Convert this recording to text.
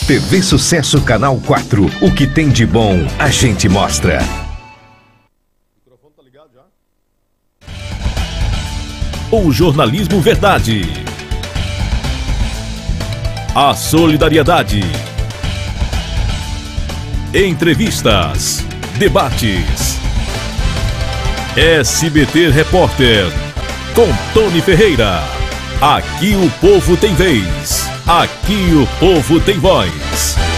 TV Sucesso Canal 4. O que tem de bom, a gente mostra. O microfone tá ligado já? O jornalismo verdade. A solidariedade. Entrevistas. Debates. SBT Repórter. Com Tony Ferreira. Aqui o povo tem vez. Aqui o povo tem voz.